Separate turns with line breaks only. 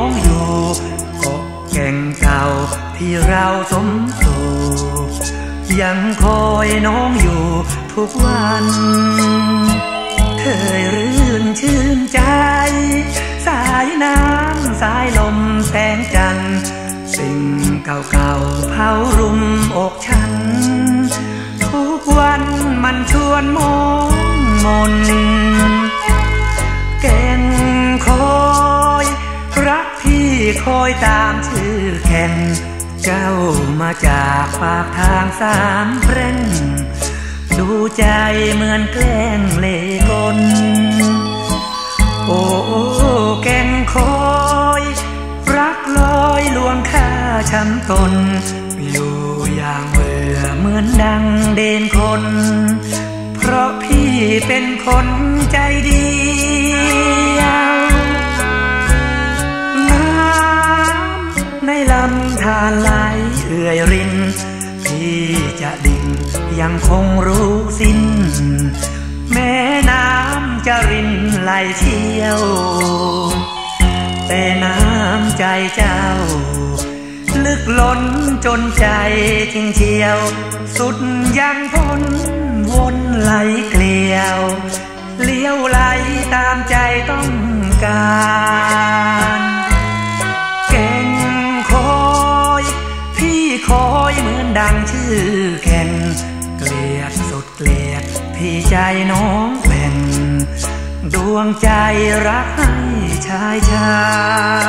องอยู่เกาะแก่งเก่าที่เราสมสู่ยังคอยน้องอยู่ทุกวันเคยรื่นชื่นใจสายน้ำสายลมแสงจันทร์สิ่งเก่าๆเผารุมอกฉันทุกวันมันชวนมองมนแก่งคอยรักที่คอยตามชื่อแข่งเจ้ามาจากปากทางสามเพร่งดูใจเหมือนแกล้งเล่กลโอ้แก่งคอยรักลอยลวงค่าช้ำตนอยู่อย่างเบื่อเหมือนดังเดนคนเพราะพี่เป็นคนใจเดียวน้ำในลำธารไหลเอื่อยรินพี่จะดิ่งยังคงรู้สิ้นแม้น้ำจะรินไหลเชี่ยวแต่น้ำใจเจ้าลึกล้นจนใจทิ้งเชี่ยวสุดยังพ้นวนไหลเกลียวเลี้ยวไหลตามใจต้องการแก่งคอยพี่คอยเหมือนดังชื่อแข่งเกลียดสุดเกลียดพี่ใจน้องแบ่งดวงใจรักให้ชายชาย